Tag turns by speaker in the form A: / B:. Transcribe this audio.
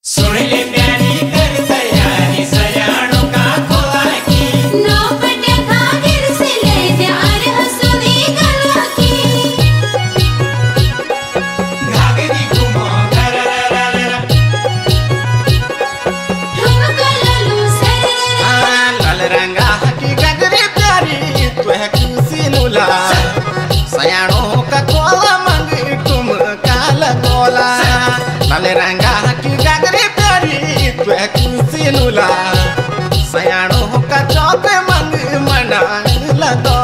A: सुन ले प्यारी कर तैयारी सयाणों का खोला की नौपटे घाघर से ले ध्यान हंसुई गला की घाघरी घुमो गरररररर ठुमका ललू सररररर
B: लाल रंगा की गगरी प्यारी तू है खुशी नुला सयाणों का कोला मंग तुम काला कोला लाल रंगा की गगरी प्यारी तू है खुशी नुला सयाणों का चौक मंग मना लगो